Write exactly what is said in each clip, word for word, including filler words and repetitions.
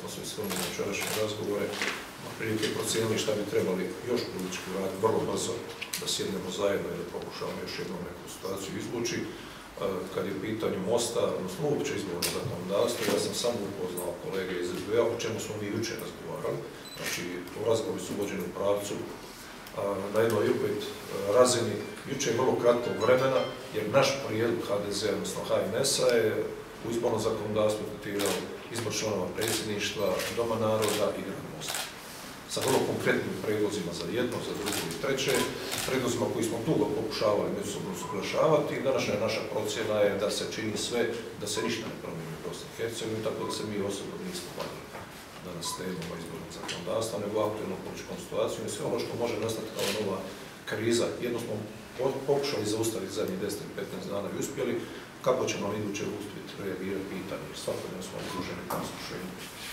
smo svi svojni načerašnje razgovore, prilike procijenili šta bi trebali još politički uraditi vrlo brzo, da sjednemo zajedno i da pokušavamo još jednom neku situaciju izvući. Kad je pitanju Mosta, odnosno uopće izborno zakonodavstvo, ja sam samo upoznao kolege iz es be a, o čemu smo mi jučer razgovarali. Znači, razgovori su vođeni u pravcu na jednoj opet razini jučer vrlo kratkog vremena, jer naš prijedlog ha de ze, odnosno ha en es-a je u izborno zakonodavstvo tretirao izbor članova predsjedništva, Doma naroda i grad Mosta. Sa vrlo konkretnim predlozima za jedno, za drugo i treće, predlozima koji smo dugo pokušavali međusobno usuglašavati i današnja naša procjena je da se čini sve, da se ništa ne promijeni u Bosni i Hercegovini, tako da se mi osobno nismo bavili danas temama izbornog zakonodavstva, nego aktualnom političkom situacijom i sve ono što može nastati kao nova kriza. Jedno smo pokušali zaustaviti zadnjih deset do petnaest dana i uspjeli, kako ćemo iduće uspjeti reagirati pitanje, svakodnevno smo okruženi kao slušenju.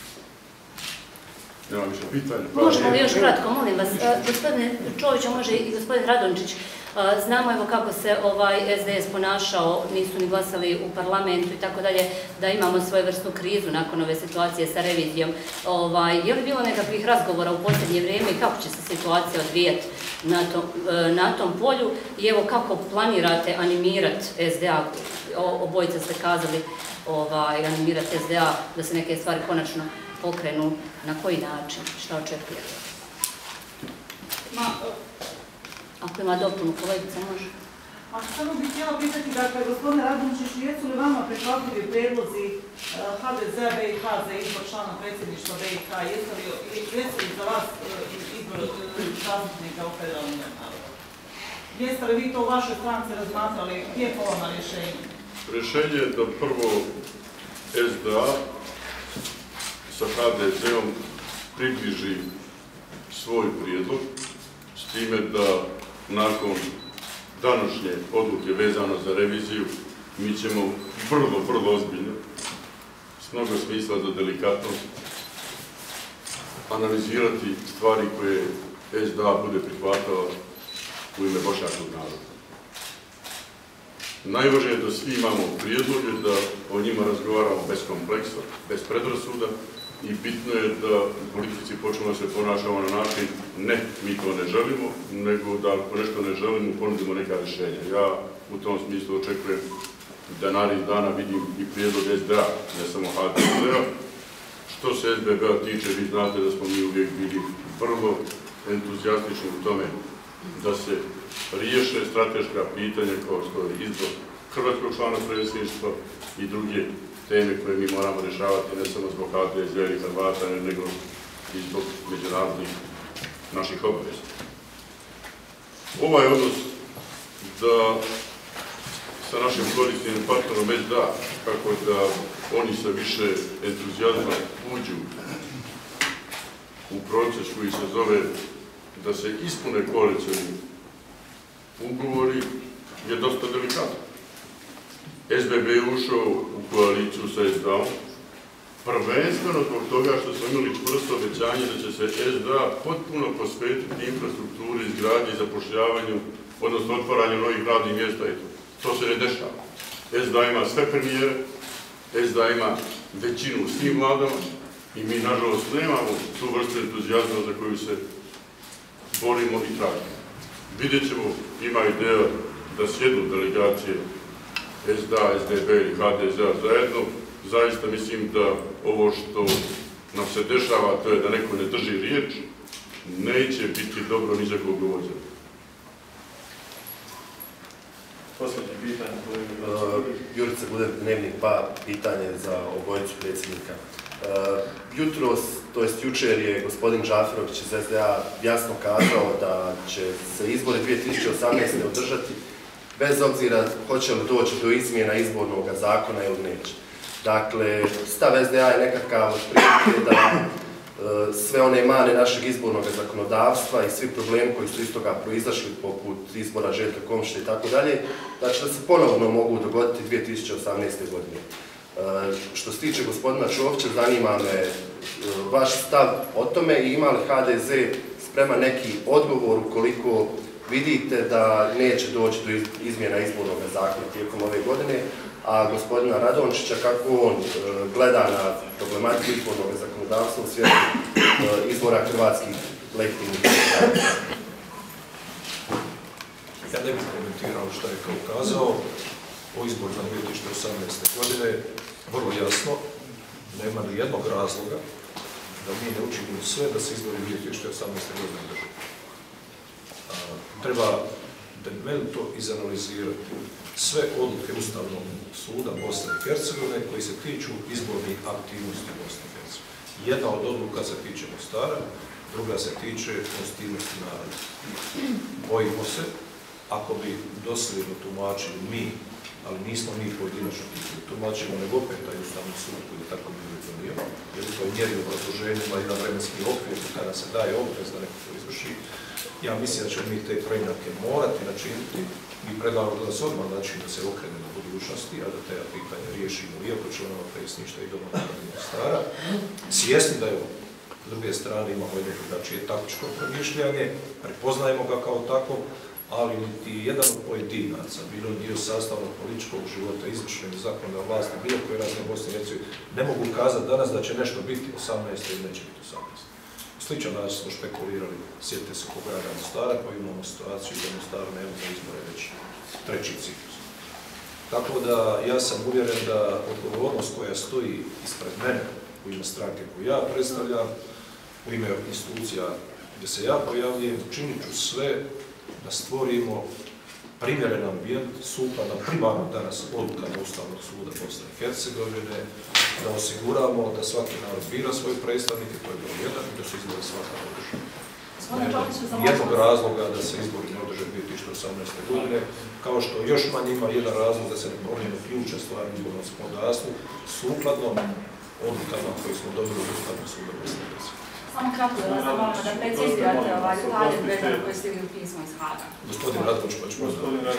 Nema više pitanja. Možemo li još kratko, molim vas, gospodine Čović, može i gospodin Radončić, znamo evo kako se ovaj es de es ponašao, nisu ni glasali u parlamentu i tako dalje, da imamo svojevrsnu krizu nakon ove situacije sa revizijom. Je li bilo nekakvih razgovora u posljednje vrijeme i kako će se situacija odvijati na tom polju i evo kako planirate animirati es de a, obojica ste kazali animirati es de a da se neke stvari konačno pokrenu, na koji način, šta očekujete? Ako ima dopunu, kolegica može. A samo bih htjela pitati, dakle, gospodine Radončić, jesu li vama prihvatljivi predlozi ha de ze be i ha za izbor člana predsjedništva be i ha? Jesu li za vas izbor zastupnika u federalnom parlamentu? Jeste li vi to u vašoj stranci razmatrali? Gdje je po vama rješenje? Rješenje je da prvo es de a sa ha de ze-om približi svoj prijedlog, s time da nakon današnje odluke vezano za reviziju mi ćemo vrlo, vrlo ozbiljno, s mnogo smisla za delikatnost, analizirati stvari koje es de a bude prihvatala u ime bošnjačkog naroda. Najvažnije je da svi imamo prijedloge, da o njima razgovaramo bez kompleksa, bez predrasuda i bitno je da u politici počnemo da se ponašamo na način ne, mi to ne želimo, nego da ako nešto ne želimo, ponudimo neka rješenja. Ja u tom smislu očekujem da narednih dana vidim i prijedlog es de a, ne samo ha de ze-a. Što se es be be-a tiče, vi znate da smo mi uvijek bili vrlo entuzijastični u tome da se riješe strateška pitanja kao što je izbor hrvatskog člana predsjedništva i druge teme koje mi moramo rješavati ne samo zbog ha de ze ili Hrvata, nego i zbog međunarodnih naših obaveza. Ovaj odnos da sa našim korisnim partnerom es de a, kako da oni sa više entuzijazma uđu u proces koji se zove da se ispune koalicijni ugovori, je dosta delikatno. es be be je ušao u koaliciju sa es de a-om, prvenstveno zbog toga što smo imali čvrsto obećanje da će se es de a potpuno posvetiti infrastrukturi, izgradnji, zapošljavanju, odnosno otvaranju novih radnih mjesta i to. To se ne dešava. es de a ima sve premijere, es de a ima većinu u svim vladama i mi, nažalost, nemamo tu vrstu entuzijazma za koju se borimo i tražimo. Vidjet ćemo, ima ideja da sjednu delegacije es de a, es de be i ha de ze-a zajedno. Zaista mislim da ovo što nam se dešava, to je da neko ne drži riječ, neće biti dobro ni za koga vođa. Posljednje pitanje. Jurica Guder, Dnevnik, pa pitanje za obojicu predsjednika. Jutros, to jest jučer je gospodin Džaferović iz es de a jasno kazao da će se izbori dvije tisuće osamnaeste. održati bez obzira hoće li doći do izmjena izbornog zakona ili neće. Dakle, stav es de a je nekakav otprilike da sve one mane našeg izbornog zakonodavstva i svi problemi koji su iz toga proizašli, poput izbora Željka Komšića i tako dalje, znači da se ponovno mogu dogoditi dvije tisuće osamnaeste. godine. Što se tiče gospodina Čovića, zanima me vaš stav o tome i ima li ha de ze spreman neki odgovor ukoliko vidite da neće doći do izmjena izbornog zakona tijekom ove godine, a gospodina Radončića kako on gleda na problematiku izbornog zakonodavstva u svijetu izbora hrvatskih legitimnih kandidaata. Ja ne bih komentirao što je kao kazao o izborima dvije tisuće osamnaeste. godine, vrlo jasno, nema ni jednog razloga da mi ne učinimo sve da se izbori dvije tisuće osamnaeste. godine drže. Treba temeljito izanalizirati sve odluke Ustavnog suda Bosne i Hercegovine koji se tiču izbornih aktivnosti Bosne i Hercegovine. Jedna od odluka se tiče Mostara, druga se tiče konstitutivnosti naroda. Bojimo se, ako bi dosljedno tumačili mi, ali nismo mi pojedinačno tumačimo, nego opet taj Ustavni sud koji je tako bilo donio, jer u toj mjeri obrazloženju ima jedan vremenski okvir kada se daje obvez da neko to izvrši. Ja mislim da ćemo mi te preinake morati načiniti i predlažemo da se odmah način da se okrene na budućnosti, a da te pitanje riješimo iako članova predsjedništva i Doma narodnih stara. Svjesni da je s druge strane imamo jedno drugačije taktičko promišljanje, prepoznajemo ga kao tako, ali niti jedan od pojedinaca, bilo dio sastavnog političkog života, izvršne i zakonodavne vlasti, bilo koje razne Bosne i Hercegovine, ne mogu kazati danas da će nešto biti osamnaeste ili neće biti osamnaeste. Sličan način smo špekulirali, sjetite se kod grada Mostara, pa imamo situaciju da Mostar nema za izbore već treći ciklus. Tako da ja sam uvjeren da odgovornost koja stoji ispred mene, u ime stranke koju ja predstavljam, u ime institucija gdje se ja pojavljujem, učinit ću sve da stvorimo primjeren ambijent, sukladan primarno danas odlukama Ustavnog suda Bosne i Hercegovine, da osiguramo da svaki narod bira svoje predstavnike, to je bilo jedan, i da se izbori svaka održava. Nema jednog razloga da se izbori ne održe dvije tisuće osamnaeste. godine, kao što još manje ima jedan razlog da se ne promijene ključne stvari u izbornom zakonodavstvu, sukladno odlukama koje smo dobili od Ustavnog suda Bosne i Hercegovine. Samo kratko da vas zamolimo da precizirate ovaj detalje vezano koje ste u pismu iz Haga. Gospodin Radončić, pa ću pozdraviti.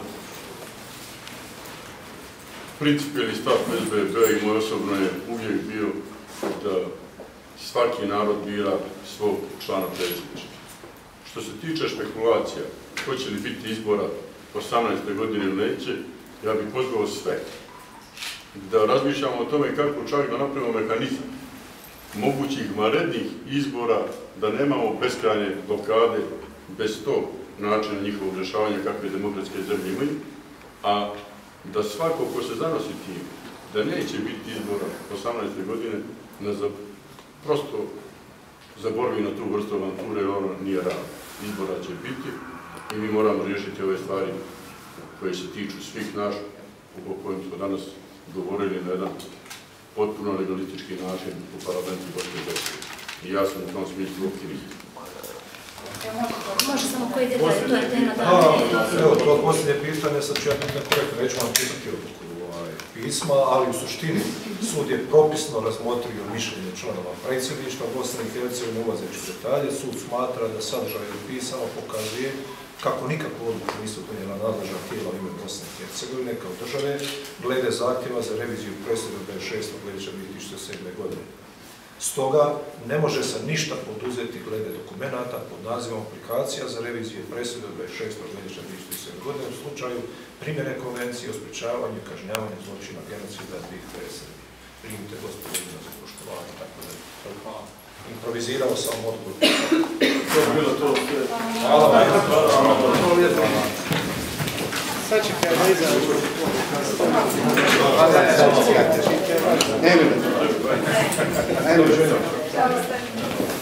Principijelni stav es de be i moj osobno je uvijek bio da svaki narod bira svog člana predsjedništva. Što se tiče špekulacija, hoće li biti izbora osamnaeste. godine ili neće, ja bih pozvao sve da razmišljamo o tome kako čak da napravimo mehanizam mogućih vanrednih izbora, da nemamo beskrajne blokade bez tog načina njihovog rješavanja kakve demokratske zemlje imaju, a da svako ko se zanosi tim da neće biti izbora osamnaeste. godine, ne za, prosto zaboravi na tu vrstu avanture, jer ono nije realno. Izbora će biti i mi moramo riješiti ove stvari koje se tiču svih naš, o kojim smo danas govorili na jedan potpuno legalistički način u parlamentu Bosne i Hercegovine. I ja sam u tom smislu optimist. Može samo koji detalj, to je tema da... Evo, to posljednje pitanje, sad ću ja biti nekorektno, neću vam pitati odluku pisma, ali u suštini sud je propisno razmotrio mišljenje članova predsjedništva Bosne i Hercegovine, ulazeći u detalje. Sud smatra da sadržaj pisama pokazuje kako nikakvu odluku nisu donijela nadležna tijela u ime Bosne i Hercegovine kao države, glede zahtjeva za reviziju presude od dvadeset šestog veljače dvije tisuće sedme. godine. Stoga ne može se ništa poduzeti glede dokumenata pod nazivom aplikacija za reviziju presude od dvadeset šestog veljače dvije tisuće sedme. godine u slučaju primjene konvencije o sprečavanju i kažnjavanju zločina genocida dvije tisuće sedme. Primite gospodina za poštovanje, tako da je improvizirao sam odgovor. To je bilo to sve. Hvala vam. Sad će kada da izađu. Ne, ne, ne. Ne, ne, ne.